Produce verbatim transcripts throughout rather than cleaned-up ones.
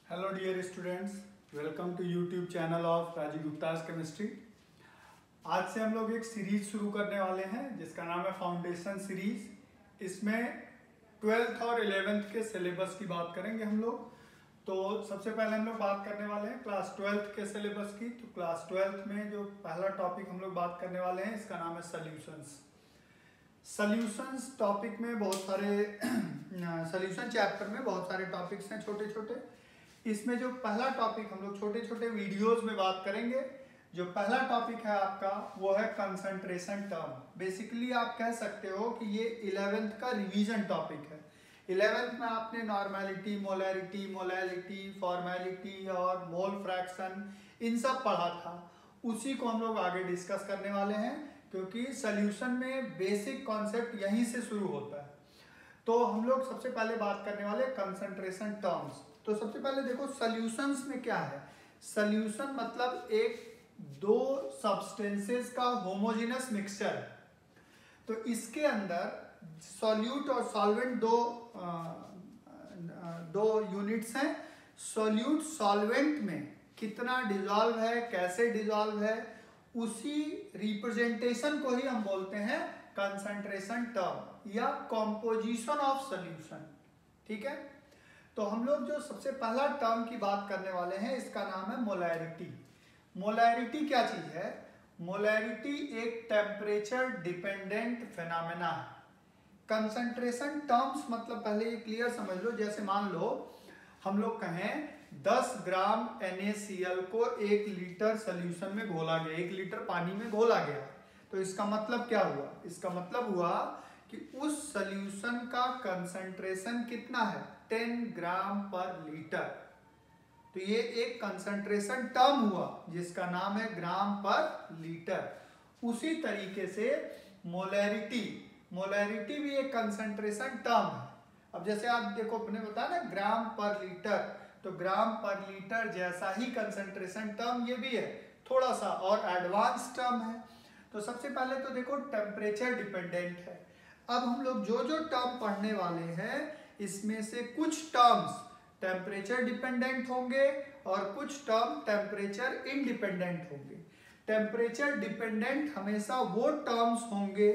Hello dear students, welcome to YouTube channel of Rajiv Gupta's chemistry. आज से हम लोग एक सीरीज शुरू करने वाले हैं जिसका नाम है फाउंडेशन सीरीज। इसमें ट्वेल्थ और इलेवेंथ के सिलेबस की बात करेंगे हम लोग। तो सबसे पहले हम लोग बात करने वाले हैं क्लास ट्वेल्थ के सिलेबस की। तो क्लास ट्वेल्थ में जो पहला टॉपिक हम लोग बात करने वाले हैं इसका नाम है सॉल्यूशंस। सॉल्यूशंस टॉपिक में बहुत सारे सॉल्यूशन चैप्टर में बहुत सारे टॉपिक्स हैं छोटे छोटे। इसमें जो पहला टॉपिक हम लोग छोटे छोटे वीडियोस में बात करेंगे। जो पहला टॉपिक है आपका वो है कंसंट्रेशन टर्म। बेसिकली आप कह सकते हो कि ये इलेवेंथ का रिवीजन टॉपिक है। इलेवेंथ में आपने नॉर्मेलिटी, मोलैरिटी, मोलैलिटी, फॉर्मेलिटी और मोल फ्रैक्शन इन सब पढ़ा था। उसी को हम लोग आगे डिस्कस करने वाले हैं क्योंकि सॉल्यूशन में बेसिक कॉन्सेप्ट यहीं से शुरू होता है। तो हम लोग सबसे पहले बात करने वाले कंसंट्रेशन टर्म्स। तो सबसे पहले देखो सॉल्यूशंस में क्या है। सॉल्यूशन मतलब एक दो सब्सटेंसेस का होमोजेनस मिक्सचर है। तो इसके अंदर सॉल्यूट और सॉल्वेंट दो आ, दो यूनिट्स हैं। सॉल्यूट सॉल्वेंट में कितना डिजॉल्व है, कैसे डिजॉल्व है, उसी रिप्रेजेंटेशन को ही हम बोलते हैं कंसंट्रेशन टर्म या कॉम्पोजिशन ऑफ सॉल्यूशन। ठीक है। तो हम लोग जो सबसे पहला टर्म की बात करने वाले हैं इसका नाम है मोलैरिटी। मोलैरिटी क्या चीज है? मोलैरिटी एक टेम्परेचर डिपेंडेंट फिनोमेना है। कंसंट्रेशन टर्म्स मतलब पहले ये क्लियर समझ लो। जैसे मान लो हम लोग कहें दस gram N A C L को एक लीटर सोल्यूशन में घोला गया, एक लीटर पानी में घोला गया। तो इसका मतलब क्या हुआ? इसका मतलब हुआ कि उस सोल्यूशन का कंसंट्रेशन कितना है? टेन ग्राम पर लीटर। तो ये एक कंसंट्रेशन टर्म हुआ जिसका नाम है ग्राम पर लीटर। उसी तरीके से मोलैरिटी, मोलैरिटी भी एक कंसंट्रेशन टर्म है। अब जैसे आप देखो, अपने बताया ना ग्राम पर लीटर, तो ग्राम पर लीटर जैसा ही कंसंट्रेशन टर्म ये भी है, थोड़ा सा और एडवांस टर्म है। तो सबसे पहले तो देखो टेम्परेचर डिपेंडेंट है। अब हम लोग जो जो टर्म पढ़ने वाले हैं इसमें से कुछ टर्म्स टेम्परेचर डिपेंडेंट होंगे और कुछ टर्म टेम्परेचर इंडिपेंडेंट होंगे। टेम्परेचर डिपेंडेंट हमेशा वो टर्म्स होंगे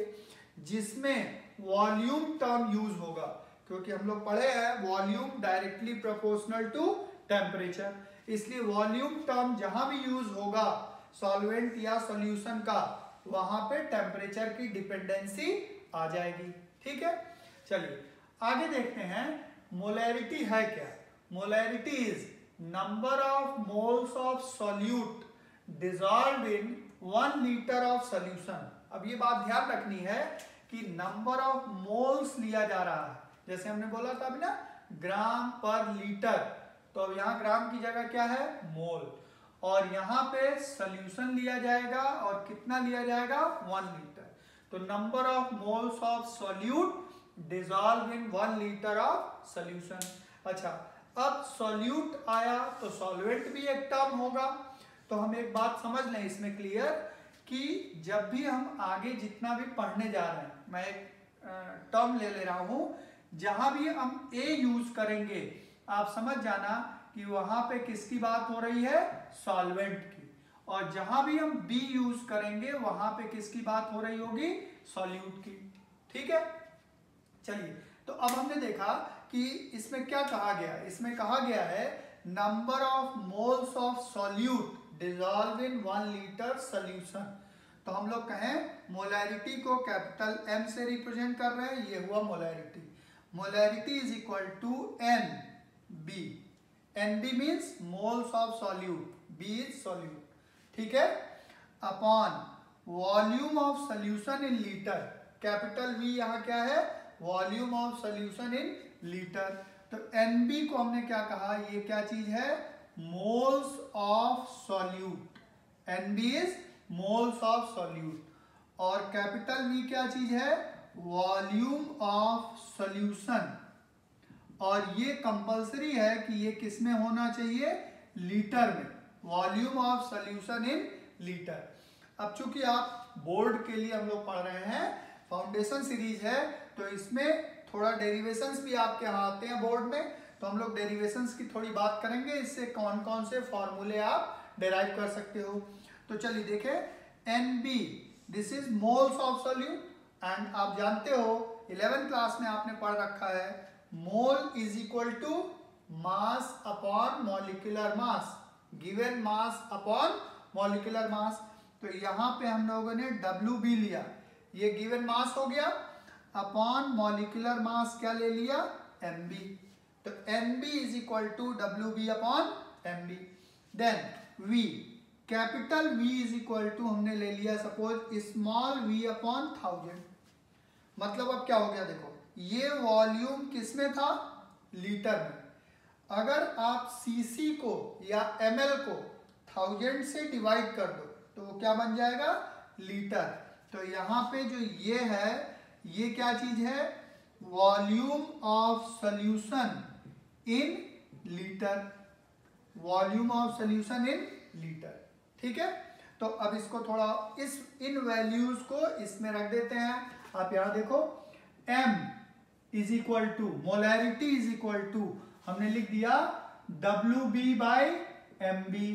जिसमें वॉल्यूम टर्म यूज होगा, क्योंकि हम लोग पढ़े हैं volume directly proportional to temperature. इसलिए वॉल्यूम टर्म जहां भी यूज होगा सॉल्वेंट या सॉल्यूशन का, वहां पे टेम्परेचर की डिपेंडेंसी आ जाएगी। ठीक है, चलिए आगे देखते हैं मोलैरिटी है क्या। Molarity is number of moles of solute dissolved in one litre of solution. अब ये बात ध्यान रखनी है कि नंबर ऑफ मोल्स लिया जा रहा है। जैसे हमने बोला था अभी ना ग्राम पर लीटर, तो अब यहाँ ग्राम की जगह क्या है? मोल। और यहाँ पे सॉल्यूशन लिया जाएगा और कितना लिया जाएगा? One litre. तो number of moles of solute dissolve in one litre of solution. अच्छा, अब सॉल्यूट आया तो सॉल्वेंट भी एक टर्म होगा। तो हम एक बात समझ लें इसमें क्लियर कि जब भी हम आगे जितना भी पढ़ने जा रहे हैं, मैं एक टर्म ले ले रहा हूं, जहां भी हम ए यूज करेंगे आप समझ जाना कि वहां पे किसकी बात हो रही है? सॉल्वेंट की। और जहां भी हम बी यूज करेंगे वहां पे किसकी बात हो रही होगी? सॉल्यूट की। ठीक है, चलिए तो अब हमने देखा कि इसमें क्या कहा गया। इसमें कहा गया है number of moles of solute dissolve in one litre solution. तो हम लोग कहें मोलैरिटी को कैपिटल एम से रिप्रेजेंट कर रहे हैं, ये हुआ molarity. Molarity is equal to N B. N B means moles of solute, B is solute. ठीक है, upon volume of solution in litre. Capital V यहाँ क्या है? Volume of solution in litre. तो एन बी को हमने क्या कहा? ये क्या चीज है? Moles of solute. N B is moles of solute. और कैपिटल वी क्या चीज है? Volume of solution. और ये कंपल्सरी है कि ये किसमें होना चाहिए? लीटर में। Volume of solution in litre. अब चूंकि आप बोर्ड के लिए हम लोग पढ़ रहे हैं, फाउंडेशन सीरीज है, तो इसमें थोड़ा डेरिवेशंस भी आपके यहाँ आते हैं बोर्ड में, तो हम लोग डेरिवेशंस की थोड़ी बात करेंगे, इससे कौन कौन से फॉर्मूले आप डेराइव कर सकते हो। तो चलिए देखें, N B this is moles of solute, and आप जानते हो इलेवेंथ क्लास में आपने पढ़ रखा है mole is equal to mass upon molecular mass, given mass upon molecular mass. तो यहाँ पे हम लोगों ने डब्ल्यू बी लिया, ये गिवन मास हो गया, अपॉन मॉलिक्यूलर मास क्या ले लिया, एम बी। तो N B is equal to W B upon M B. Then V, capital V is equal to हमने ले लिया suppose small v upon thousand. मतलब अब क्या हो गया, देखो ये वॉल्यूम किस में था, लीटर में। अगर आप सीसी को या ml को थाउजेंड से डिवाइड कर दो तो वो क्या बन जाएगा, लीटर। तो यहाँ पे जो ये है ये क्या चीज है, volume of solution in litre, volume of solution in litre. ठीक है, तो अब इसको थोड़ा इस इन वैल्यूज को इसमें रख देते हैं। आप यहां देखो m is equal to molarity is equal to हमने लिख दिया W B by M B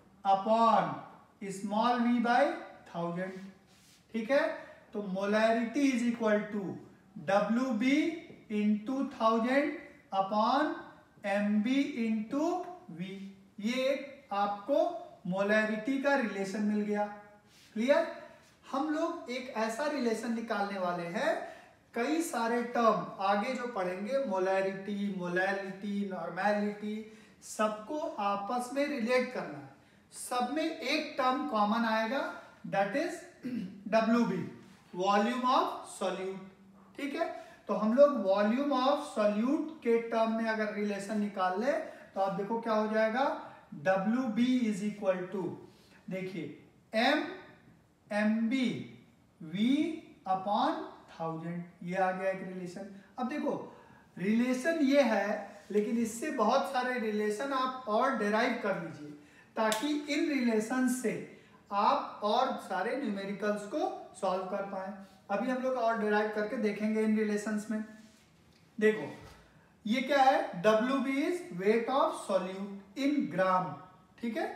upon small v by thousand. ठीक है, तो molarity is equal to W B into thousand upon M B into V. ये आपको molarity का relation मिल गया। क्लियर, हम लोग एक ऐसा रिलेशन निकालने वाले हैं, कई सारे टर्म आगे जो पढ़ेंगे मोलैरिटी, मोलैलिटी, नॉर्मैलिटी, सबको आपस में रिलेट करना है। सब में एक टर्म कॉमन आएगा, that is W B, volume of solute. ठीक है, तो हम लोग वॉल्यूम ऑफ सॉल्यूट के टर्म में अगर रिलेशन निकाल ले तो आप देखो क्या हो जाएगा, W B is equal to, देखिए M M B V upon thousand, ये आ गया एक रिलेशन। अब देखो रिलेशन ये है, लेकिन इससे बहुत सारे रिलेशन आप और डेराइव कर लीजिए ताकि इन रिलेशन से आप और सारे न्यूमेरिकल्स को सॉल्व कर पाए। अभी हम लोग और डेराइव करके देखेंगे इन रिलेशंस में। देखो ये क्या है, W B is weight of solute in gram. ठीक है,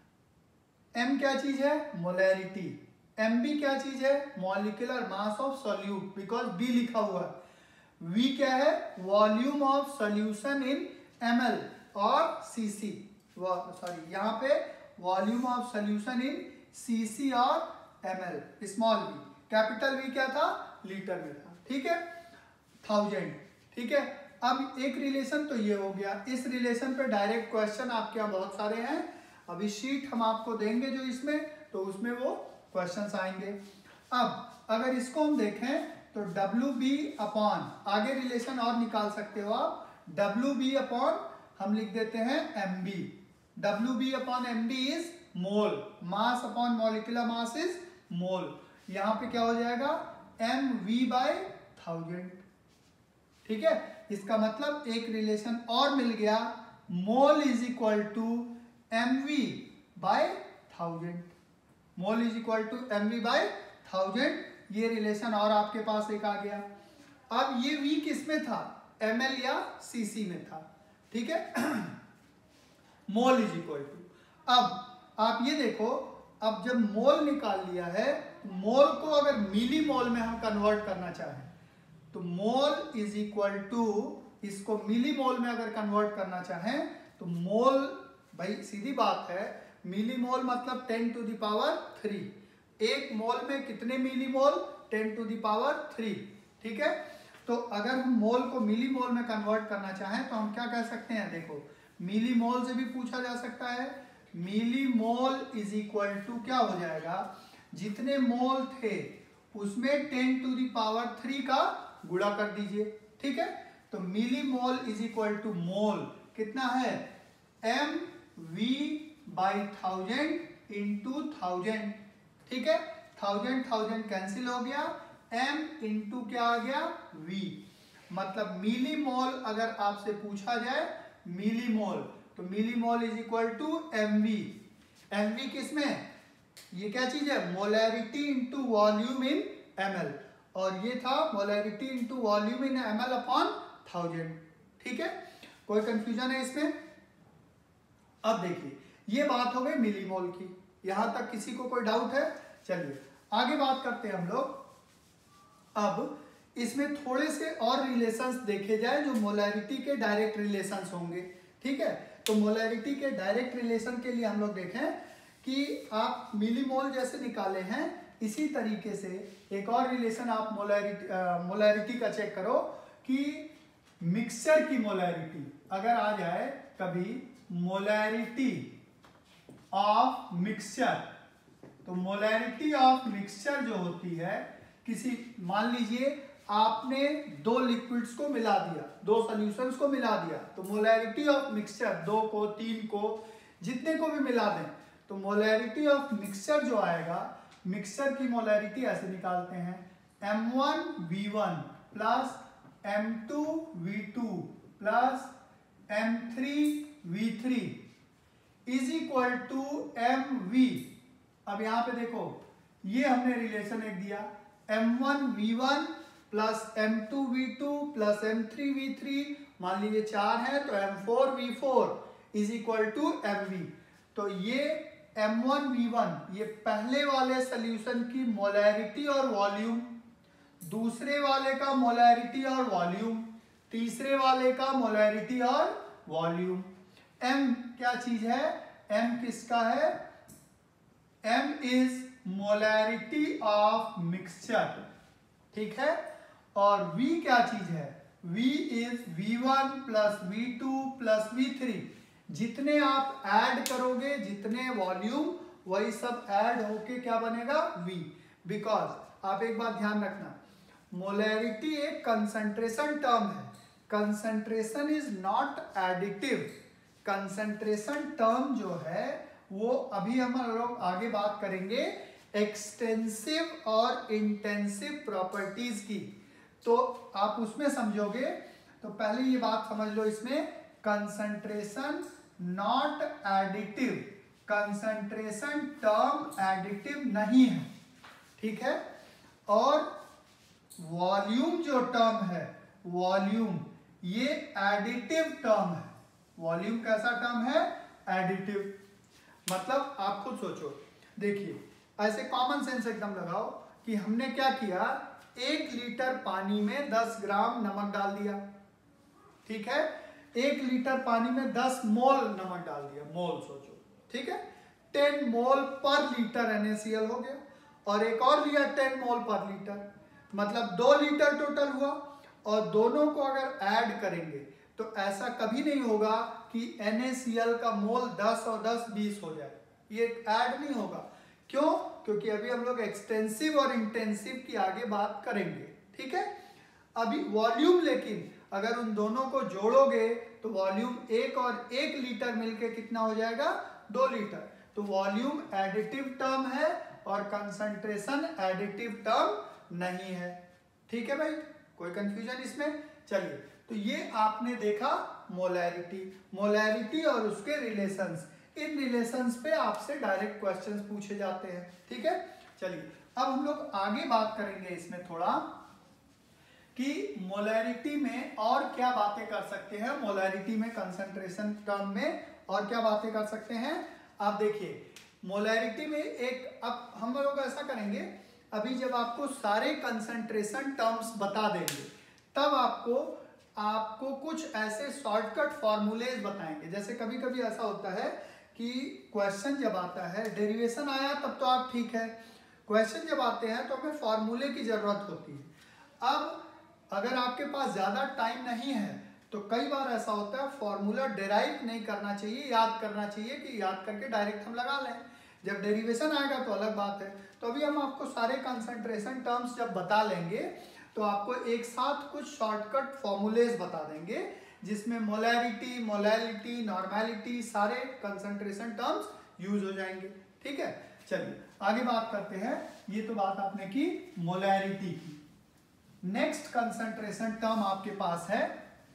m क्या चीज है, मोलैरिटी, एम बी क्या चीज है, molecular mass of solute, because b लिखा हुआ है। v क्या है, volume of solution in ml और cc, सॉरी यहाँ पे volume of solution in cc और ml, small v, capital V क्या था, लीटर में था। ठीक है, थाउजेंड। ठीक है, अब एक रिलेशन तो ये हो गया। इस रिलेशन पे डायरेक्ट क्वेश्चन आपके यहाँ बहुत सारे हैं, अभी शीट हम आपको देंगे जो इसमें, तो उसमें वो क्वेश्चंस आएंगे। अब अगर इसको हम देखें तो डब्ल्यू बी अपॉन, आगे रिलेशन और निकाल सकते हो आप, डब्ल्यू बी अपॉन हम लिख देते हैं M B, W B upon M B is mole, mass upon molecular mass is mole. यहाँ पे क्या हो जाएगा, एम वी बाई थाउजेंड। ठीक है, इसका मतलब एक रिलेशन और मिल गया, mole is equal to M V by thousand, mole is equal to M V by thousand. ये रिलेशन और आपके पास एक आ गया। अब ये v किस में था, ml या cc में था। ठीक है, मोल इज इक्वल टू, अब आप ये देखो, अब जब मोल निकाल लिया है, मोल को अगर मिली मोल में हम कन्वर्ट करना चाहें तो मोल इज इक्वल टू, इसको मिली मोल में अगर कन्वर्ट करना चाहें तो मोल, भाई सीधी बात है, मिली मोल मतलब ten to the power three, एक मोल में कितने milli mole, ten to the power three. ठीक है, तो अगर हम मोल को मिली मोल में कन्वर्ट करना चाहें तो हम क्या कह सकते हैं, देखो मिली मोल से भी पूछा जा सकता है, milli mole is equal to क्या हो जाएगा, जितने मोल थे उसमें ten to the power three का गुणा कर दीजिए। ठीक है, तो milli mole is equal to mole कितना है, M V by thousand into thousand. ठीक है, थाउजेंड थाउजेंड कैंसिल हो गया, m इंटू क्या आ गया, v, मतलब मिली मोल अगर आपसे पूछा जाए मिली मोल, तो milli mole is equal to M V. M V किस में, ये क्या चीज है, molarity into volume in ml, और ये था molarity into volume in ml upon thousand. ठीक है, कोई कंफ्यूजन है इसमें? अब देखिए ये बात हो गई मिलीमोल की, यहां तक किसी को कोई डाउट है? चलिए आगे बात करते हैं हम लोग। अब इसमें थोड़े से और रिलेशंस देखे जाए जो मोलैरिटी के डायरेक्ट रिलेशंस होंगे, ठीक है। तो मोलैरिटी के डायरेक्ट रिलेशन के लिए हम लोग देखें कि आप मिलीमोल जैसे निकाले हैं, इसी तरीके से एक और रिलेशन आप मोलैरिटी मोलैरिटी का चेक करो कि मिक्सचर की मोलैरिटी अगर आ जाए कभी मोलैरिटी ऑफ मिक्सचर, तो मोलैरिटी ऑफ मिक्सचर जो होती है, किसी मान लीजिए आपने दो लिक्विड्स को मिला दिया, दो सॉल्यूशंस को मिला दिया, तो मोलैरिटी ऑफ मिक्सचर दो को, तीन को, जितने को भी मिला दें, तो मोलैरिटी ऑफ मिक्सचर जो आएगा, मिक्सचर की मोलैरिटी ऐसे निकालते हैं M one V one plus M two V two plus M three V three is equal to M V. अब यहां पे देखो ये हमने रिलेशन एक दिया M one V one plus M two V two plus M three V three, मान लीजिए चार है तो M four V four is equal to M V. तो ये एम वन वी वन ये पहले वाले सोल्यूशन की मोलैरिटी और वॉल्यूम, दूसरे वाले का मोलैरिटी और वॉल्यूम, तीसरे वाले का मोलैरिटी और वॉल्यूम। m क्या चीज है? m किसका है? m is molarity of mixture, ठीक है। और v क्या चीज है? v is V one plus V two plus V three. जितने आप ऐड करोगे, जितने वॉल्यूम, वही सब ऐड होके क्या बनेगा? v। बिकॉज आप एक बात ध्यान रखना, मोलैरिटी एक कंसंट्रेशन टर्म है, concentration is not additive. Concentration term जो है वो अभी हम लोग आगे बात करेंगे एक्सटेंसिव और इंटेंसिव प्रॉपर्टीज की, तो आप उसमें समझोगे। तो पहले ये बात समझ लो, इसमें concentration not additive, concentration term additive नहीं है, ठीक है। और वॉल्यूम जो टर्म है, वॉल्यूम ये एडिटिव टर्म है। वॉल्यूम कैसा टर्म है? एडिटिव। मतलब आप खुद सोचो, देखिए ऐसे कॉमन सेंस एकदम लगाओ कि हमने क्या किया, एक लीटर पानी में दस ग्राम नमक डाल दिया, ठीक है। एक लीटर पानी में दस मोल नमक डाल दिया, मोल सोचो, ठीक है। Ten mole per litre N A C L हो गया, और एक और लिया टेन मोल पर लीटर, मतलब दो लीटर टोटल हुआ। और दोनों को अगर ऐड करेंगे तो ऐसा कभी नहीं होगा कि एन ए सी एल का मोल दस और दस बीस हो जाए, ये ऐड नहीं होगा। क्यों? क्योंकि अभी हम लोग एक्सटेंसिव और इंटेंसिव की आगे बात करेंगे, ठीक है। अभी वॉल्यूम, लेकिन अगर उन दोनों को जोड़ोगे तो वॉल्यूम एक और एक लीटर मिलके कितना हो जाएगा? दो लीटर। तो वॉल्यूम एडिटिव टर्म है और कंसंट्रेशन एडिटिव टर्म नहीं है, ठीक है भाई। कोई कंफ्यूजन इसमें? चलिए, तो ये आपने देखा मोलैरिटी, मोलैरिटी और उसके रिलेशंस। इन रिलेशंस पे आपसे डायरेक्ट क्वेश्चंस पूछे जाते हैं, ठीक है। चलिए अब हम लोग आगे बात करेंगे इसमें थोड़ा कि मोलैरिटी में और क्या बातें कर सकते हैं, मोलैरिटी में कंसंट्रेशन टर्म में और क्या बातें कर सकते हैं। आप देखिए मोलैरिटी में एक, अब हम लोग ऐसा करेंगे, अभी जब आपको सारे कंसंट्रेशन टर्म्स बता देंगे तब आपको आपको कुछ ऐसे शॉर्टकट फॉर्मूलेज बताएंगे। जैसे कभी कभी ऐसा होता है कि क्वेश्चन जब आता है, डेरिवेशन आया तब तो आप ठीक है, क्वेश्चन जब आते हैं तो हमें फॉर्मूले की जरूरत होती है। अब अगर आपके पास ज़्यादा टाइम नहीं है तो कई बार ऐसा होता है फॉर्मूला डेराइव नहीं करना चाहिए, याद करना चाहिए कि याद करके डायरेक्ट हम लगा लें। जब डेरिवेशन आएगा तो अलग बात है। तो अभी हम आपको सारे कंसंट्रेशन टर्म्स जब बता लेंगे तो आपको एक साथ कुछ शॉर्टकट फॉर्मूलेज बता देंगे जिसमें मोलैरिटी, मोलैलिटी, नॉर्मैलिटी सारे कंसंट्रेशन टर्म्स यूज हो जाएंगे, ठीक है। चलिए आगे बात करते हैं। ये तो बात आपने की मोलैरिटी की। नेक्स्ट कंसंट्रेशन टर्म आपके पास है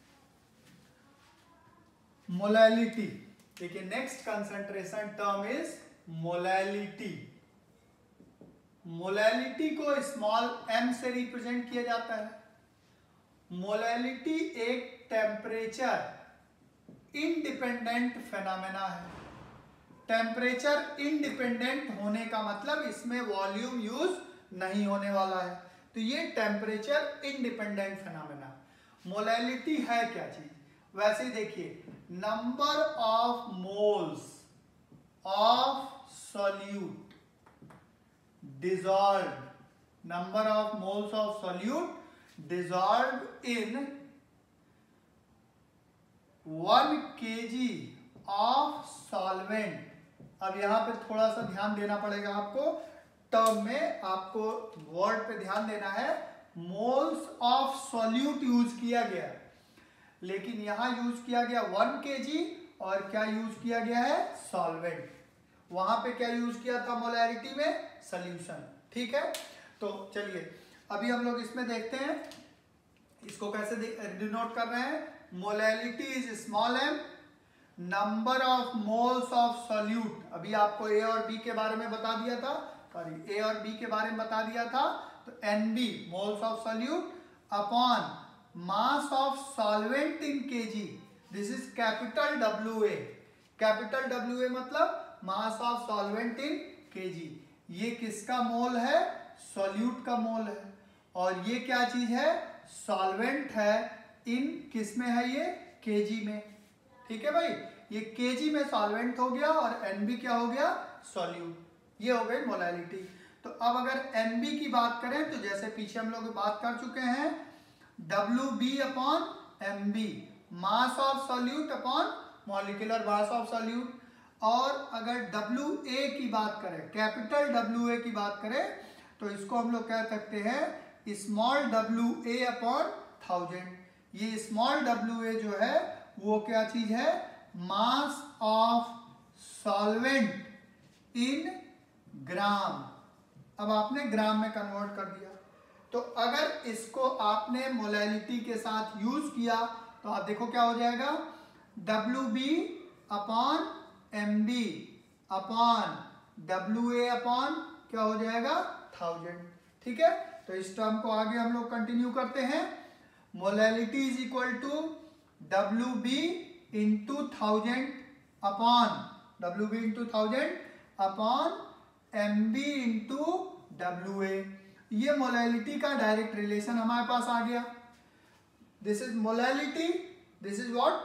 मोलैलिटी। देखिए next concentration term is molality. Molality को स्मॉल m से रिप्रेजेंट किया जाता है। मोलैलिटी एक टेम्परेचर इंडिपेंडेंट फेनोमेना है। टेम्परेचर इंडिपेंडेंट होने का मतलब इसमें वॉल्यूम यूज नहीं होने वाला है, तो ये टेम्परेचर इंडिपेंडेंट फेनोमेना। मोलैलिटी है क्या चीज? वैसे ही देखिए, number of moles of solute dissolved, number of moles of solute dissolved in one kg of solvent। अब यहां पे थोड़ा सा ध्यान देना पड़ेगा आपको, टर्म में आपको वर्ड पे ध्यान देना है। मोल्स ऑफ सॉल्यूट यूज किया गया, लेकिन यहां यूज किया गया वन केजी, और क्या यूज किया गया है? सॉल्वेंट। वहां पे क्या यूज किया था मोलैरिटी में? सॉल्यूशन। ठीक है, तो चलिए अभी हम लोग इसमें देखते हैं इसको कैसे डिनोट कर रहे हैं। Molality is small M, number of moles of solute. अभी आपको ए और बी के बारे में बता दिया था, सॉरी ए और बी के बारे में बता दिया था, तो N B moles of solute upon mass of solvent in KG, this is capital W A. Capital W A मतलब mass of solvent in KG. ये किसका मोल है? सॉल्यूट का मोल है। और ये क्या चीज है? सॉल्वेंट है। इन किस में है? ये केजी में। ठीक है भाई, ये केजी में सॉल्वेंट हो गया और एनबी क्या हो गया? सॉल्यूट। ये हो गई मोलैलिटी। तो अब अगर एनबी की बात करें तो जैसे पीछे हम लोग बात कर चुके हैं, W B upon M B, mass of solute upon molecular mass of solute. और अगर डब्ल्यू ए की बात करें, कैपिटल डब्ल्यू ए की बात करें, तो इसको हम लोग कह सकते हैं small W A upon thousand. ये स्मॉल डब्ल्यू ए जो है वो क्या चीज है? Mass of solvent in gram. अब आपने ग्राम में कन्वर्ट कर दिया, तो अगर इसको आपने मोलैलिटी के साथ यूज किया तो आप देखो क्या हो जाएगा? W B upon M B upon W A upon क्या हो जाएगा? थाउजेंड। ठीक है, तो इस टर्म को आगे हम लोग कंटिन्यू करते हैं। Molality is equal to W B into thousand upon W B into thousand upon M B into W A. ये मोलैलिटी का डायरेक्ट रिलेशन हमारे पास आ गया। This is molality, this is what?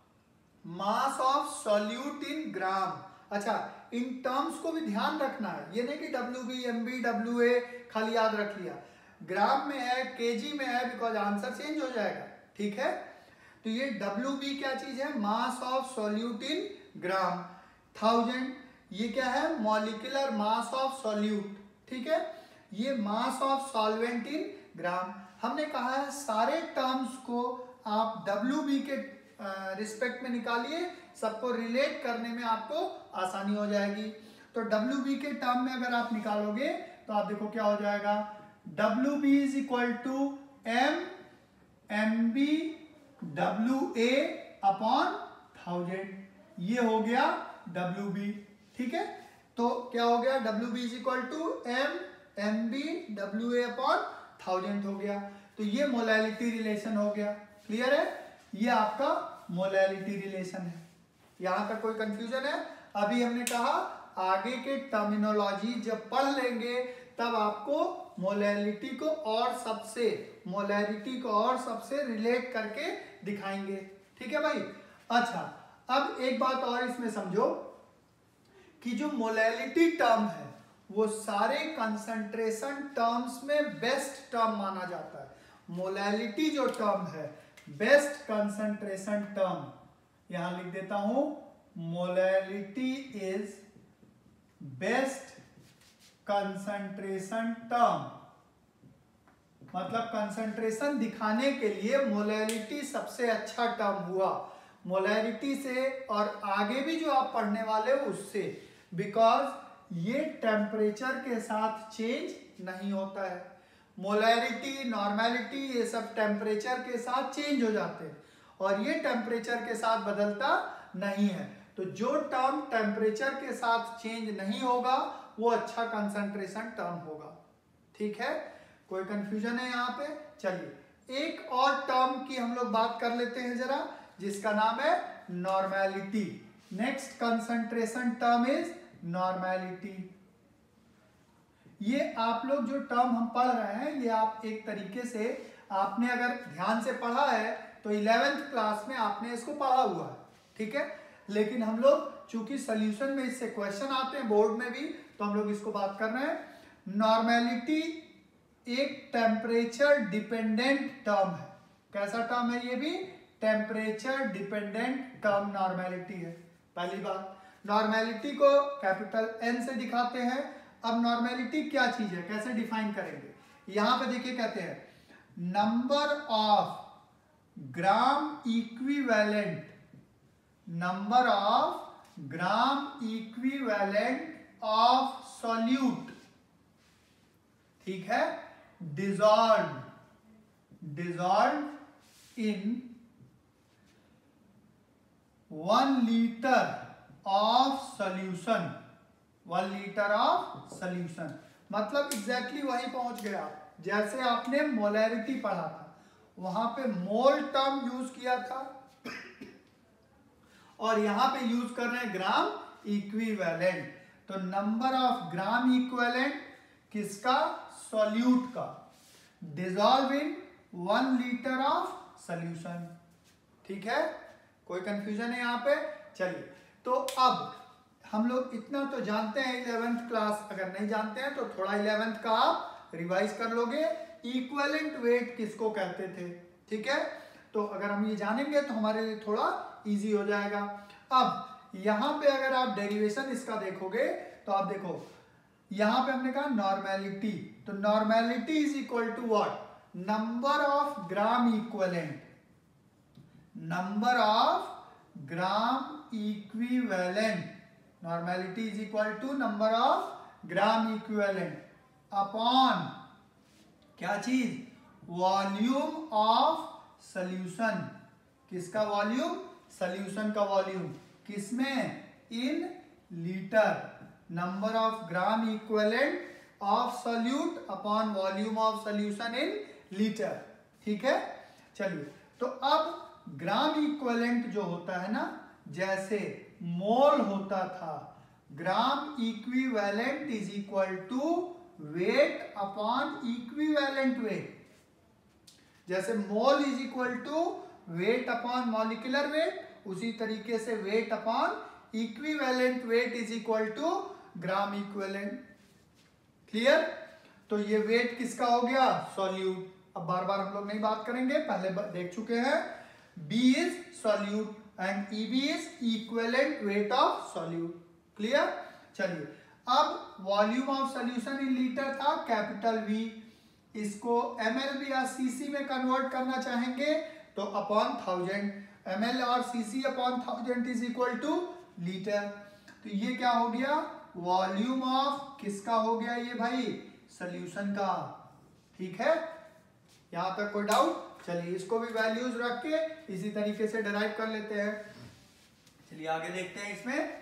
Mass of solute in gram. अच्छा, in terms को भी ध्यान रखना है, ये नहीं कि W B M B W A खाली याद रख लिया। ग्राम में है, केजी में है, बिकॉज आंसर चेंज हो जाएगा। ठीक है, तो ये डब्ल्यू बी क्या चीज है? Mass of solute in gram. Thousand ये क्या है? Molecular mass of solute. ठीक है, ये मास ऑफ सॉल्वेंट इन ग्राम। हमने कहा है सारे टर्म्स को आप डब्ल्यू बी के रिस्पेक्ट में निकालिए, सबको रिलेट करने में आपको आसानी हो जाएगी। तो डब्ल्यू बी के टर्म में अगर आप निकालोगे तो आप देखो क्या हो जाएगा? W B is equal to M M B W A upon thousand. ये हो गया डब्ल्यू बी। ठीक है, तो क्या हो गया? W B is equal to M M B W A upon thousand हो गया। तो ये मोलैलिटी रिलेशन हो गया। क्लियर है? ये आपका मोलैलिटी रिलेशन है। यहां तक कोई कंफ्यूजन है? अभी हमने कहा आगे के टर्मिनोलॉजी जब पढ़ लेंगे तब आपको मोलैलिटी को और सबसे मोलैलिटी को और सबसे रिलेट करके दिखाएंगे। ठीक है भाई? अच्छा, अब एक बात और इसमें समझो कि जो मोलैलिटी टर्म है वो सारे कंसंट्रेशन टर्म्स में बेस्ट टर्म माना जाता है। मोलैलिटी जो टर्म है बेस्ट कंसंट्रेशन टर्म, यहां लिख देता हूं, molality is best concentration term. मतलब कंसंट्रेशन दिखाने के लिए मोलैलिटी सबसे अच्छा टर्म हुआ। मोलैलिटी से और आगे भी जो आप पढ़ने वाले हो उससे, बिकॉज ये टेम्परेचर के साथ चेंज नहीं होता है। मोलैरिटी, नॉर्मेलिटी, ये सब टेम्परेचर के साथ चेंज हो जाते हैं और ये टेम्परेचर के साथ बदलता नहीं है। तो जो टर्म टेम्परेचर के साथ चेंज नहीं होगा वो अच्छा कंसंट्रेशन टर्म होगा। ठीक है, कोई कंफ्यूजन है यहाँ पे? चलिए एक और टर्म की हम लोग बात कर लेते हैं जरा, जिसका नाम है normality. Next concentration term is normality. ये आप लोग जो टर्म हम पढ़ रहे हैं ये आप एक तरीके से आपने अगर ध्यान से पढ़ा है तो इलेवेंथ क्लास में आपने इसको पढ़ा हुआ है, ठीक है। लेकिन हम लोग चूंकि सोल्यूशन में इससे क्वेश्चन आते हैं बोर्ड में भी, तो हम लोग इसको बात कर रहे हैं। नॉर्मेलिटी एक टेम्परेचर डिपेंडेंट टर्म है। कैसा टर्म है ये भी? टेम्परेचर डिपेंडेंट टर्म नॉर्मेलिटी है। पहली बात, नॉर्मेलिटी को कैपिटल एन से दिखाते हैं। अब नॉर्मेलिटी क्या चीज है, कैसे डिफाइन करेंगे? यहां पे देखिए कहते हैं number of gram equivalent, number of gram equivalent of solute, ठीक है, dissolve dissolve in one litre of solution, one litre of solution. मतलब एग्जैक्टली वहीं पहुंच गया जैसे आपने मोलैरिटी पढ़ा था, वहां पे मोल टर्म यूज किया था और यहां पे यूज कर रहे हैं ग्राम इक्विवेलेंट। तो नंबर ऑफ ग्राम इक्विवेलेंट किसका? सॉल्यूट का, dissolve in one litre of solution, ठीक है। कोई कंफ्यूजन है यहाँ पे? चलिए, तो अब हम लोग इतना तो जानते हैं इलेवेंथ क्लास, अगर नहीं जानते हैं तो थोड़ा इलेवेंथ का आप रिवाइज कर लोगे। इक्विवेलेंट वेट किसको कहते थे, ठीक है। तो अगर हम ये जानेंगे तो हमारे लिए थोड़ा इजी हो जाएगा। अब यहां पे अगर आप डेरिवेशन इसका देखोगे तो आप देखो यहां पे हमने कहा नॉर्मेलिटी, तो normality is equal to what? Number of gram equivalent, number of gram equivalent, normality is equal to number of gram equivalent upon क्या चीज? Volume of solution. किसका वॉल्यूम? सॉल्यूशन का वॉल्यूम। किसमें? In litre. Number of gram equivalent of solute upon volume of solution in litre, ठीक है। चलिए, तो अब ग्राम इक्विवेलेंट जो होता है ना, जैसे मोल होता था, gram equivalent is equal to weight upon equivalent weight. जैसे mole is equal to weight upon molecular weight, उसी तरीके से weight upon equivalent weight is equal to gram equivalent. Clear? तो ये वेट किसका हो गया? सॉल्यूट। अब बार बार हम लोग नहीं बात करेंगे, पहले देख चुके हैं। B is solute and E B is equivalent weight of solute. Clear? चलिए, अब volume of solution in litre था कैपिटल V, इसको ml या cc में कन्वर्ट करना चाहेंगे तो अपॉन थाउजेंड, ml और cc upon thousand is equal to litre. तो ये क्या हो गया? वॉल्यूम ऑफ किसका हो गया ये भाई? सॉल्यूशन का, ठीक है। यहां तक कोई डाउट? चलिए, इसको भी वैल्यूज रख के इसी तरीके से डिराइव कर लेते हैं। चलिए आगे देखते हैं, इसमें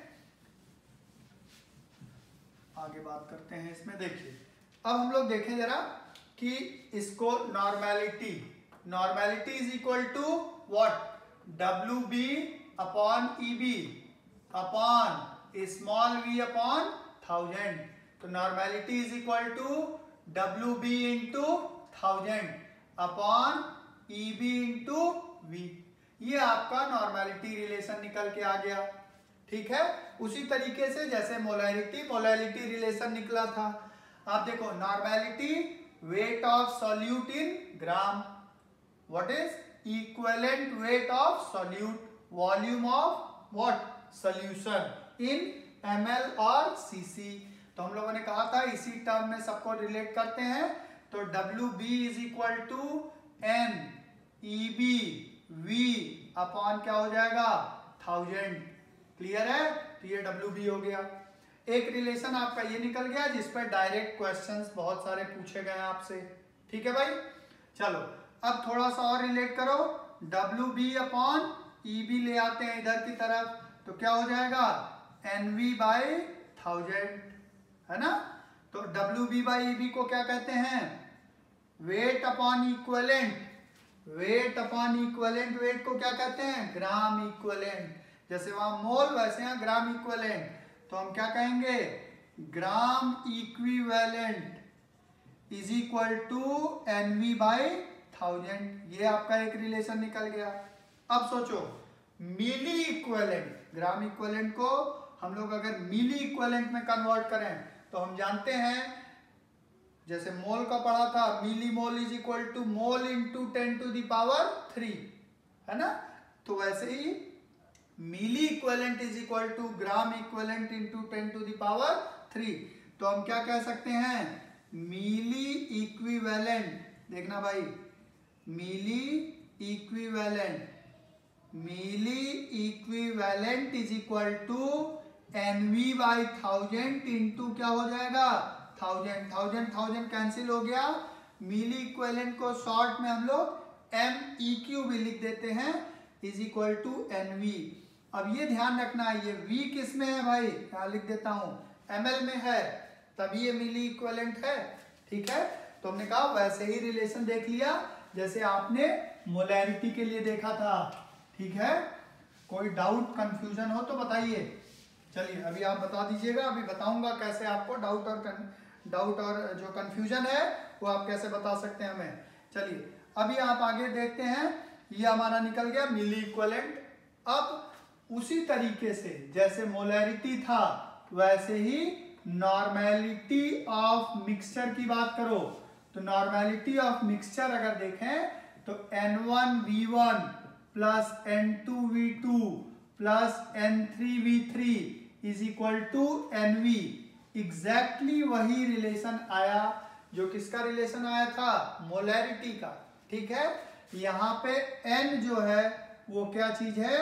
आगे बात करते हैं। इसमें देखिए, अब हम लोग देखें जरा कि इसको normality, normality is equal to what? W B upon E B upon small V upon thousand. तो normality is equal to W B into thousand upon E B into V. ये आपका नॉर्मेलिटी रिलेशन निकल के आ गया, ठीक है। उसी तरीके से जैसे मोलैरिटी मोलैरिटी रिलेशन निकला था। आप देखो, normality weight of solute in gram, what is equivalent weight of solute, volume of what? Solution in ML और सीसी। तो हम लोगों ने कहा था इसी टर्म में सबको रिलेट करते हैं। तो W B is equal to N E B V upon क्या हो जाएगा? थाउजेंड। क्लियर है? तो ये डब्ल्यू बी हो गया। एक रिलेशन आपका ये निकल गया जिस पर डायरेक्ट क्वेश्चंस बहुत सारे पूछे गए आपसे, ठीक है भाई। चलो, अब थोड़ा सा और रिलेट करो। W B upon E B ले आते हैं इधर की तरफ, तो क्या हो जाएगा? एन वी बाई थाउजेंड, है ना। तो W B by E B को क्या कहते हैं? Weight upon equivalent weight upon equivalent weight को क्या कहते हैं, ग्राम इक्विवेलेंट। जैसे वहां मोल वैसे यहाँ ग्राम इक्विवेलेंट, तो हम क्या कहेंगे, gram equivalent is equal to NV by thousand. ये आपका एक रिलेशन निकल गया। अब सोचो मिली इक्विवेलेंट, ग्राम इक्विवेलेंट को हम लोग अगर मिली इक्विवेलेंट में कन्वर्ट करें तो हम जानते हैं, जैसे मोल का पढ़ा था, मिली मोल is equal to mole into ten to the power three, है ना। तो वैसे ही milliequivalent is equal to gram equivalent into ten to the power three. तो हम क्या कह सकते हैं, मिली इक्विवेलेंट, देखना भाई, milliequivalent, milliequivalent is equal to NV by thousand into क्या हो जाएगा, थाउजेंड। थाउजेंड थाउजेंड कैंसिल हो गया। मिली इक्विवेलेंट को शॉर्ट में हम लोग एम ई क्यू भी लिख देते हैं, is equal to N V. अब ये ध्यान रखना है, ये वी किस में है भाई, यहाँ लिख देता हूं, एम एल में है, तभी ये मिली इक्विवेलेंट है। ठीक है, तो हमने कहा वैसे ही रिलेशन देख लिया जैसे आपने मोलैरिटी के लिए देखा था। ठीक है, कोई डाउट कंफ्यूजन हो तो बताइए। चलिए अभी आप बता दीजिएगा, अभी बताऊंगा कैसे आपको डाउट और डाउट और जो कंफ्यूजन है वो आप कैसे बता सकते हैं हमें। चलिए अभी आप आगे देखते हैं, ये हमारा निकल गया मिली इक्विवेलेंट। अब उसी तरीके से जैसे मोलैरिटी था वैसे ही नॉर्मेलिटी ऑफ मिक्सचर की बात करो, तो नॉर्मेलिटी ऑफ मिक्सचर अगर देखें तो N one V one plus N two V two plus N three V three is equal to N V. Exactly वही रिलेशन आया जो किसका रिलेशन आया था, मोलैरिटी का। ठीक है, यहाँ पे n जो है वो क्या चीज है,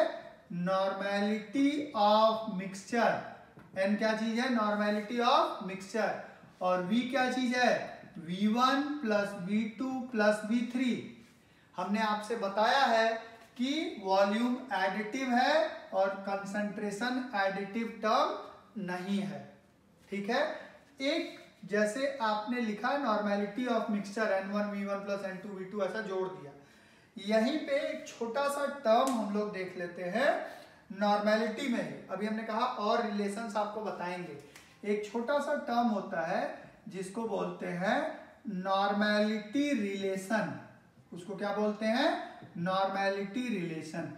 नॉर्मेलिटी ऑफ मिक्सचर। n क्या चीज है, नॉर्मेलिटी ऑफ मिक्सचर। और v क्या चीज है, V one plus V two plus V three. हमने आपसे बताया है कि वॉल्यूम एडिटिव है और कंसंट्रेशन एडिटिव टर्म नहीं है। ठीक है, एक जैसे आपने लिखा normality of mixture N one V one plus N two V two ऐसा जोड़ दिया, यहीं पे एक छोटा सा टर्म हम लोग देख लेते हैं नॉर्मेलिटी में। अभी हमने कहा और रिलेशंस आपको बताएंगे। एक छोटा सा टर्म होता है जिसको बोलते हैं नॉर्मेलिटी रिलेशन। उसको क्या बोलते हैं, नॉर्मेलिटी रिलेशन।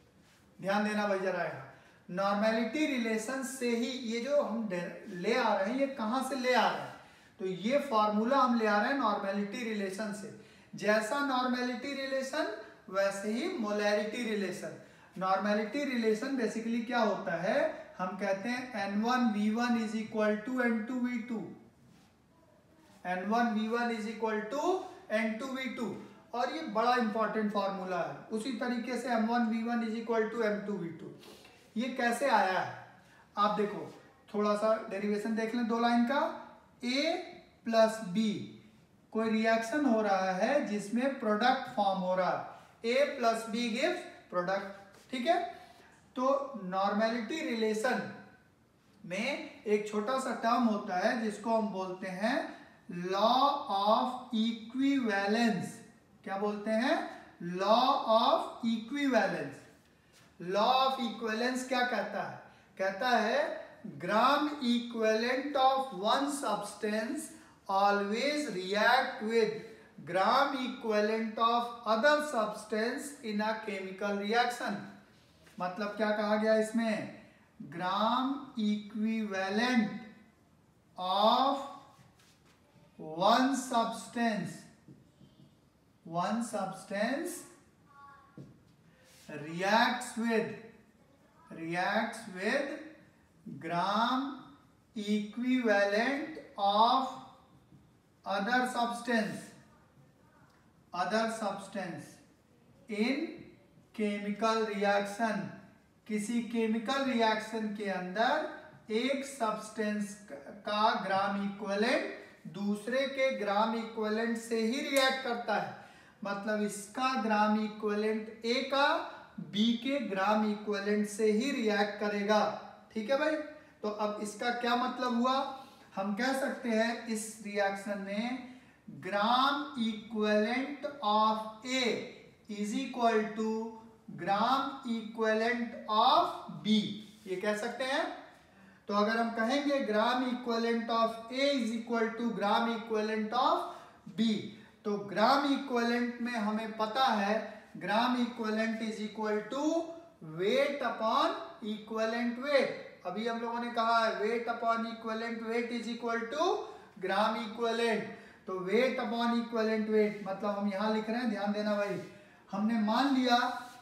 ध्यान देना भाई जरा, नॉर्मेलिटी रिलेशन से ही ये जो हम ले आ रहे हैं, ये कहां से ले आ रहे हैं, तो ये फॉर्मूला हम ले आ रहे हैं नॉर्मेलिटी रिलेशन से। जैसा नॉर्मेलिटी रिलेशन वैसे ही molarity relation. Normality relation basically क्या होता है, हम कहते हैं N one V one is equal to N two V two, N one V one is equal to N two V two. और ये बड़ा इंपॉर्टेंट फॉर्मूला है। उसी तरीके से M one V one is equal to M two V two. ये कैसे आया है आप देखो, थोड़ा सा डेरिवेशन देख लें दो लाइन का। ए प्लस बी, कोई रिएक्शन हो रहा है जिसमें प्रोडक्ट फॉर्म हो रहा है, A plus B gives product. ठीक है, तो नॉर्मेलिटी रिलेशन में एक छोटा सा टर्म होता है जिसको हम बोलते हैं लॉ ऑफ इक्विवेलेंस। क्या बोलते हैं, law of equivalence. Law of equivalence क्या कहता है, कहता है gram equivalent of one substance always react with gram equivalent of other substance in a chemical reaction. मतलब क्या कहा गया इसमें, gram equivalent of one substance, one substance reacts with reacts with gram equivalent of other substance other substance in chemical reaction। किसी chemical reaction के अंदर एक substance का ग्राम इक्विवेलेंट दूसरे के ग्राम इक्विवेलेंट से ही रिएक्ट करता है। मतलब इसका ग्राम इक्विवेलेंट ए का बी के ग्राम इक्विवेलेंट से ही रिएक्ट करेगा। ठीक है भाई, तो अब इसका क्या मतलब हुआ, हम कह सकते हैं इस रिएक्शन में gram equivalent of A is equal to gram equivalent of B. ये कह सकते हैं। तो अगर हम कहेंगे gram equivalent of A is equal to gram equivalent of B, तो ग्राम इक्विवेलेंट में हमें पता है gram equivalent is equal to weight upon equivalent weight. अभी हम लोगों ने कहा है weight upon equivalent weight is equal to gram equivalent. तो वेट अपॉन इक्विवेलेंट वेट मतलब हम यहां लिख रहे हैं, ध्यान देना भाई। हमने मान लिया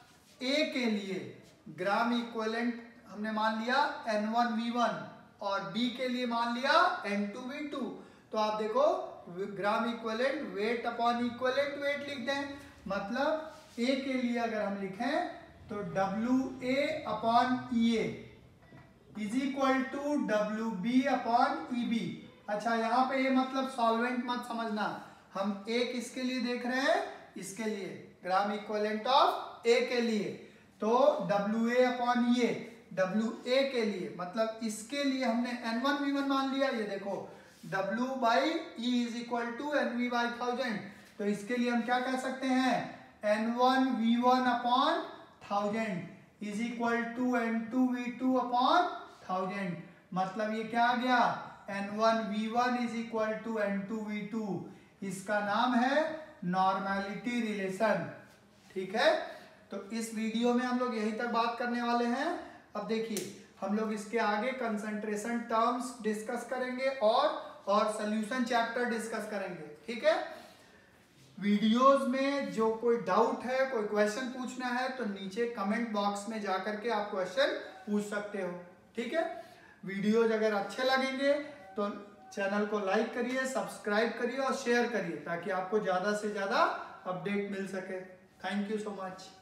ए के लिए ग्राम इक्विवेलेंट हमने मान लिया एन वन वी वन और बी के लिए मान लिया एन टू वी टू। तो आप देखो gram equivalent weight upon equivalent weight लिख दें। मतलब ए के लिए अगर हम लिखें तो W A upon E A is equal to W B upon E B. अच्छा यहाँ पे ये मतलब सॉल्वेंट मत समझना, हम ए किसके लिए देख रहे हैं, इसके लिए ग्राम इक्विवेलेंट ऑफ ए के लिए। तो W A upon E A W A के लिए मतलब इसके लिए हमने एन वन वी वन मान लिया। ये देखो W by E is equal to N V by thousand. तो इसके लिए हम क्या कह सकते हैं N one V one upon thousand is equal to N two V two upon thousand. मतलब ये क्या आ गया N one V one is equal to N two V two. इसका नाम है नॉर्मेलिटी रिलेशन। ठीक है, तो इस वीडियो में हम लोग यहीं तक बात करने वाले हैं। अब देखिए हम लोग इसके आगे कंसंट्रेशन टर्म्स डिस्कस करेंगे और और सॉल्यूशन चैप्टर डिस्कस करेंगे। ठीक है, वीडियोस में जो कोई डाउट है, कोई क्वेश्चन पूछना है तो नीचे कमेंट बॉक्स में जाकर के आप क्वेश्चन पूछ सकते हो। ठीक है, वीडियोज अगर अच्छे लगेंगे तो चैनल को लाइक करिए, सब्सक्राइब करिए और शेयर करिए ताकि आपको ज्यादा से ज्यादा अपडेट मिल सके। Thank you so much.